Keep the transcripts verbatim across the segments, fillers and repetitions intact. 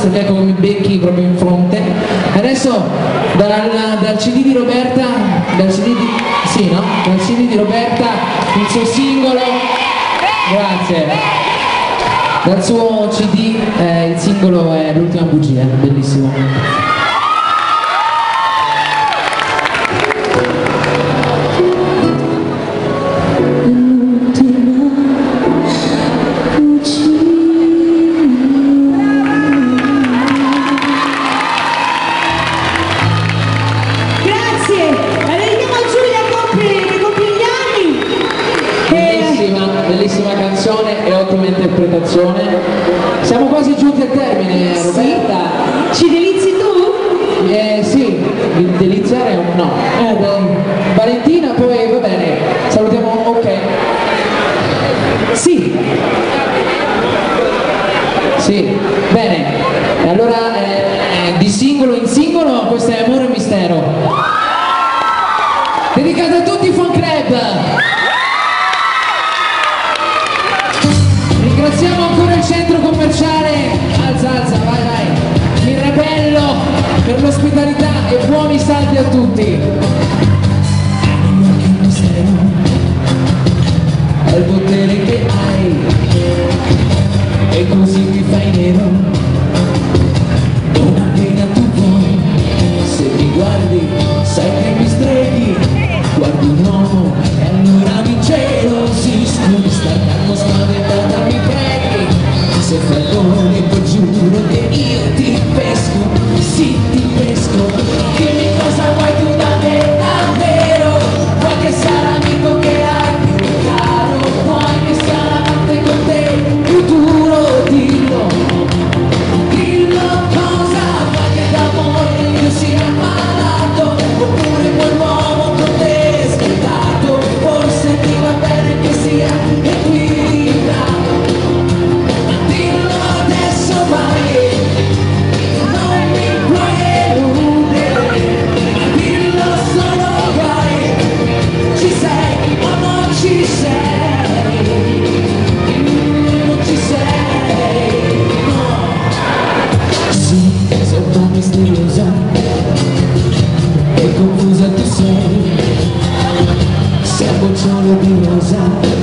Anzi, ecco che mi becchi proprio in fronte. Adesso dal, dal C D di Roberta, dal C D di, sì, no? Dal C D di Roberta, il suo singolo, grazie, dal suo C D, eh, il singolo è L'ultima bugia, bellissimo. Bellissima canzone e ottima interpretazione. Siamo quasi giunti al termine, Roberta. Sì. Ci delizi tu? Eh sì, deliziare o no? Eh dai. Valentina, poi va bene, salutiamo, ok. Sì. Sì, bene. Allora eh, di singolo in singolo questo è Amore e Mistero. Dedicato a tutti i fan club. Ringraziamo ancora il centro commerciale, alza alza, vai vai, Mirabello per l'ospitalità e buoni saldi a tutti. È il potere che hai e così mi fai nero. Non appena tu vuoi, se mi guardi sai che mi streghi. Guardi un uomo e allora mi gelosisco. Mi sta dando spaventata, mi preghi. Se fai gol poi giuro che io ti pesco. Sì, ti pesco. Dimmi cosa vuoi tu da me davvero. Vuoi che sia l'amico che hai più caro. Vuoi che sia l'amante con te più duro. Dillo, dillo cosa vuoi che d'amore io sia malato. Oppure quell'uomo con te schierato. Forse ti va bene che sia equilibrato. Ma dillo adesso vai, non mi puoi eludere. Ma dillo solo vai, ci sei o non ci sei. Non ci sei, no. Sì, sei un po' misteriosa e confusa tu sei. Sei un bocciolo di rosa,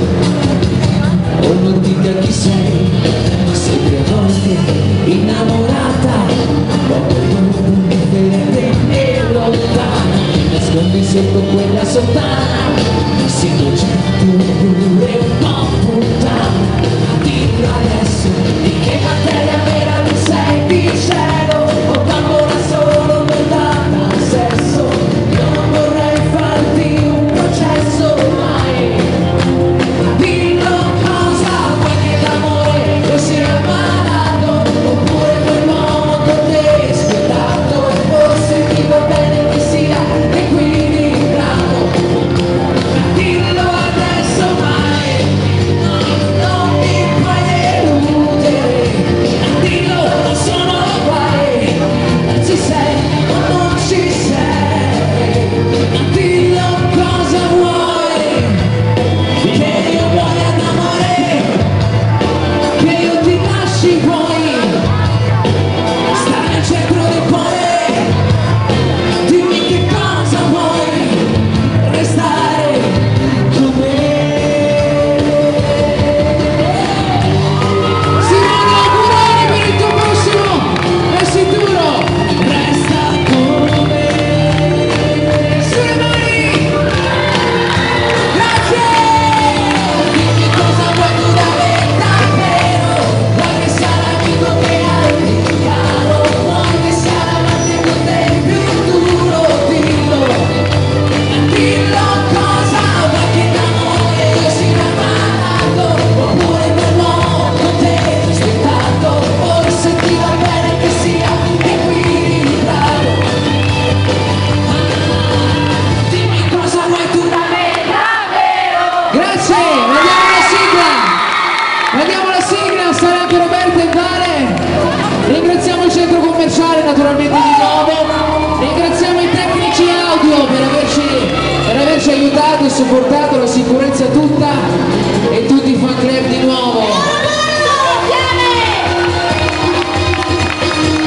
un'ortiga chi sei. Sei tre volte innamorata, poco dopo indifferente e lontana. Ti nascondi sotto quella sottana, sei innocente oppure un po' puttana. Dillo adesso di che materia vera tu sei di cielo o bambola solo per dare sesso. Io non vorrei farti un processo mai. Dillo cosa vuoi che d'amore io sia malato. Oppure quell'uomo con te spietato. Forse ti va bene che sia equilibrato. Dillo adesso mai, non mi puoi eludere. Dillo non sono guai, ci sei o non ci sei. Dillo cosa vuoi, che io vuoi ad amore, che io ti lasci vuoi, stare al centro del cuore. Dimmi che cosa vuoi, restare con me. Simone, auguroni per il tuo prossimo, è sicuro, resta con me. Sulle mani, grazie. Dimmi cosa vuoi tu da me davvero. Vuoi che sia l'amico che hai più caro. Vuoi che sia l'amante con te più duro. Dillo, dillo cosa vuoi che d'amore io sia malato. Oppure quell'uomo con te spietato. Forse ti va bene che sia equilibrato. Dimmi cosa vuoi tu da me davvero. Grazie, vediamo la sigla. Vediamo la sigla, sarà anche Roberta e Vale. Ringraziamo il centro commerciale naturalmente di nuovo. Ringraziamo i tecnici audio per averci, per averci aiutato e supportato, la sicurezza tutta e tutti i fan club di nuovo.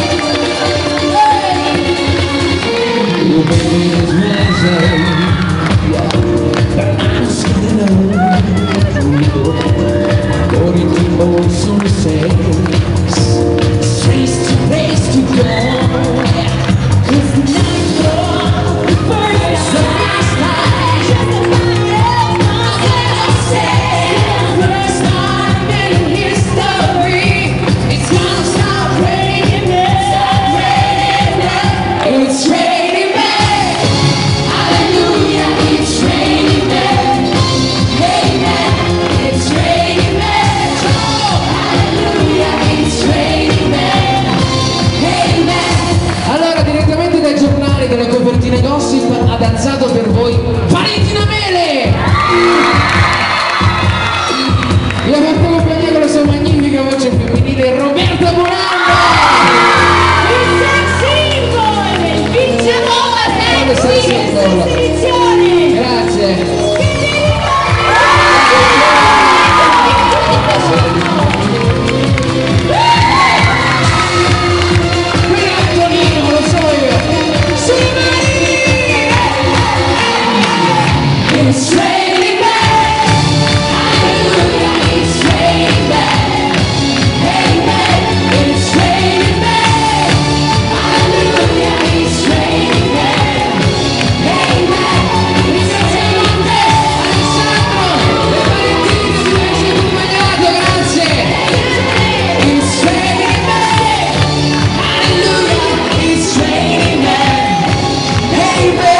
questa magnifica voce femminile Roberta Bonanno! Il sex symbol! Il vincitore! Quale sex Sì, symbol? questa edizione! Grazie! It's raining men, hallelujah, it's raining men, amen. It's raining men, hallelujah, it's raining men, amen. It's raining men. Alessandro e Valentino di averci accompagnato, grazie. It's raining men, hallelujah, it's raining men, amen.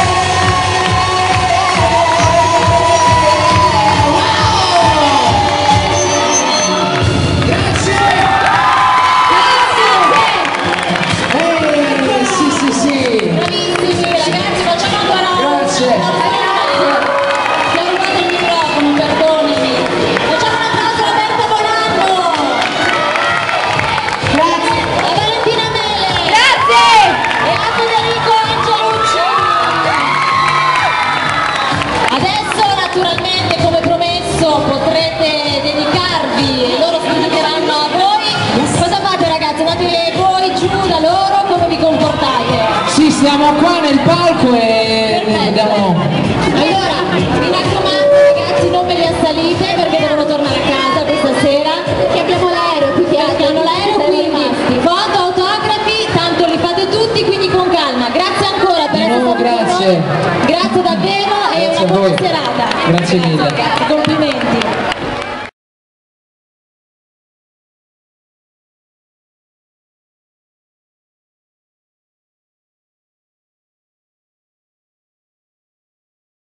Naturalmente, come promesso, potrete dedicarvi e loro si dedicheranno a voi. Cosa fate, ragazzi? Andate voi giù da loro, come vi comportate? Sì, stiamo qua nel palco e andiamo. Allora, mi raccomando, ragazzi, non ve li assalite perché devono tornare a casa questa sera. Che abbiamo l'aereo, più che altro hanno l'aereo, quindi foto, autografi, tanto li fate tutti, quindi con calma. Grazie ancora per essere stati con noi. Grazie davvero e una buona serata. Grazie mille. Complimenti.